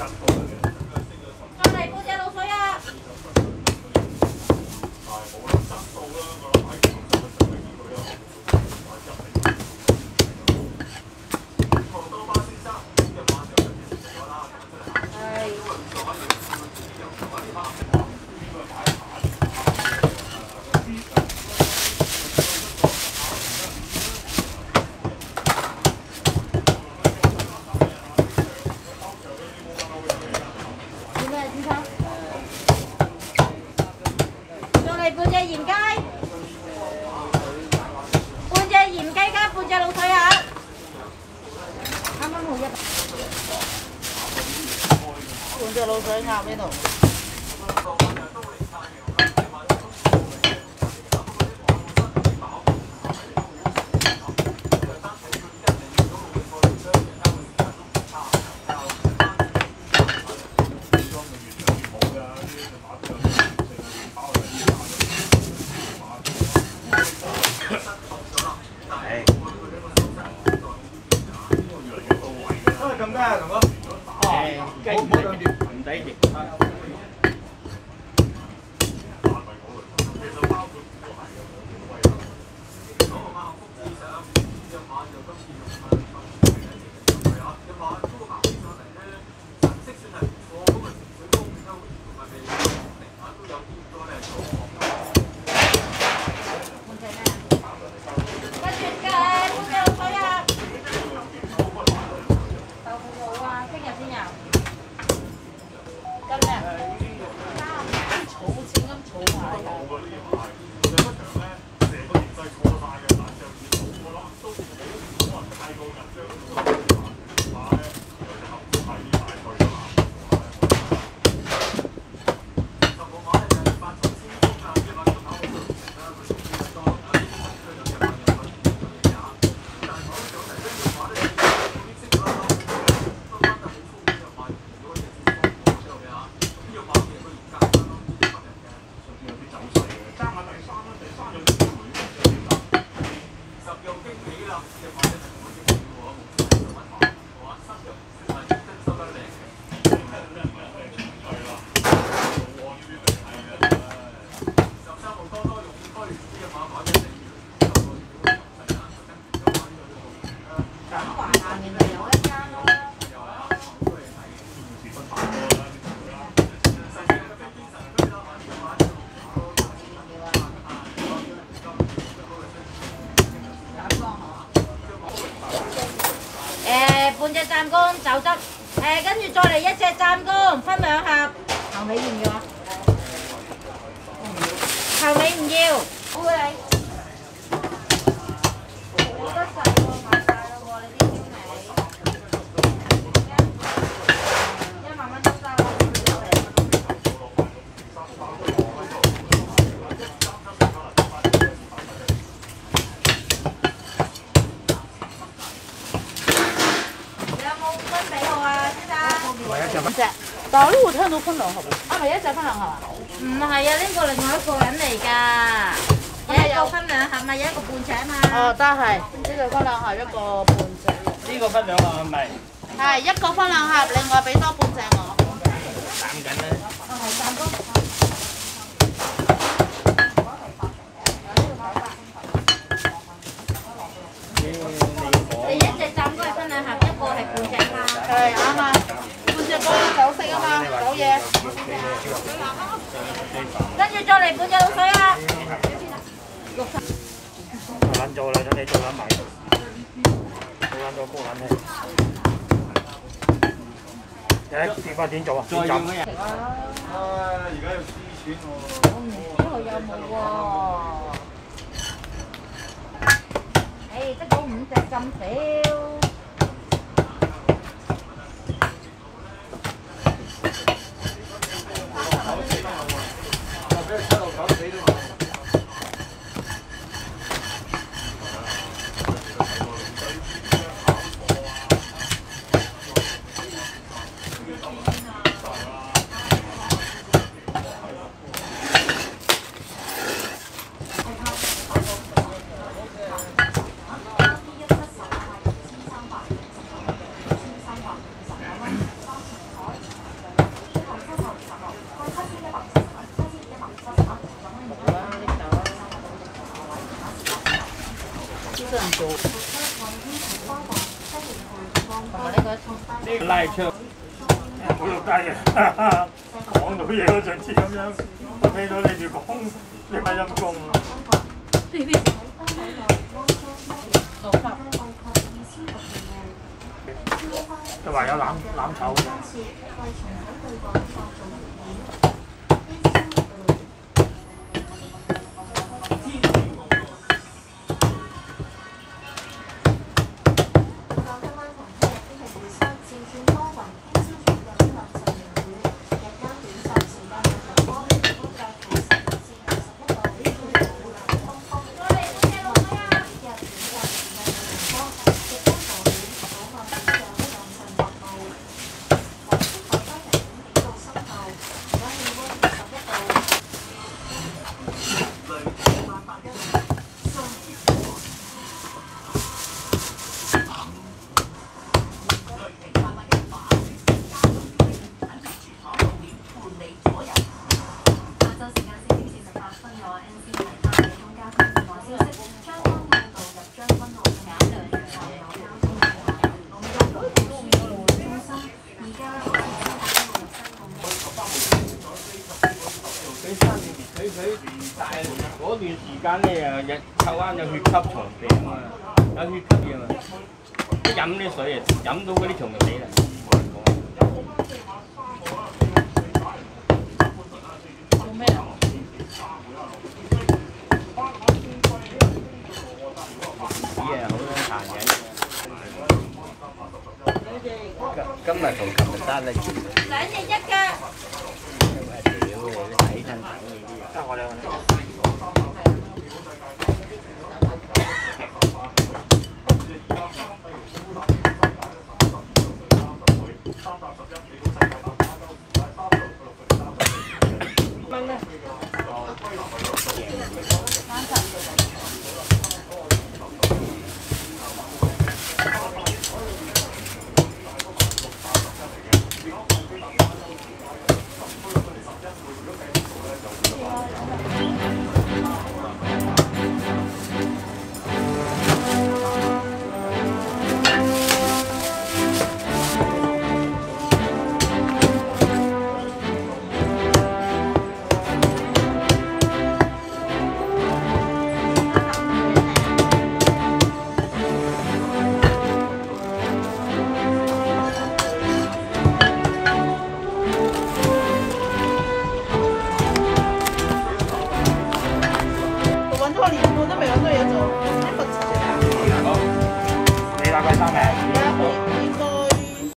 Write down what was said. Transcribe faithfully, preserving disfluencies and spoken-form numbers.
再嚟半隻滷水啊！半隻鹽雞，半隻鹽雞加半隻滷水鴨，啱啱好一。 半隻滷水鴨呢度。 咁噶，同哥。誒，雞唔好兩條，唔抵食。 半隻湛江酒汁，誒跟住再嚟一隻湛江，分兩盒。後尾要唔要啊？後尾唔要。好嘅你。冇得滯喎，買晒啦喎，你啲燒味。一萬蚊都得啦，有嚟。 隻，但係我都會聽到分兩盒喎。啊，係一隻分兩盒啊？ 唔係啊，呢個另外一個人嚟㗎。有一個分兩盒咪有一個半隻啊嘛。 哦，得係，呢個分兩盒，一個半隻。 呢個分兩盒係咪？ 係一個分兩盒，另外俾多半隻我。 斬緊啦。 哦，係湛江。你一隻湛江係分兩盒，一個係半隻嘛。 係啱啊。半隻高酒色啊嘛，酒嘢。 跟住再嚟半隻滷水啊！六十。 做撚咗啦，等你做撚埋，做撚咗高撚氣。誒，點解點做啊？ 再要咩人？ 啊！而家要輸錢喎。 我唔知佢有冇喎。誒，得嗰五隻咁少。 是很多。同埋呢個呢個拉槍，好肉雞啊！講到嘢嗰陣時咁樣，我聽到你哋講，你咪陰公啊！就話有攬攬炒嘅。 嗰段時間咧又日臭啱有血吸蟲病啊，有血吸嘢啊，一飲啲水啊，飲到嗰啲蟲就死啦。 做咩啊？ 屎啊，好多殘忍。今日同琴日單一件。 兩隻一㗎。 屌你啲睇親睇你啲。 得我兩個。 蚊咧？ 你大概三米。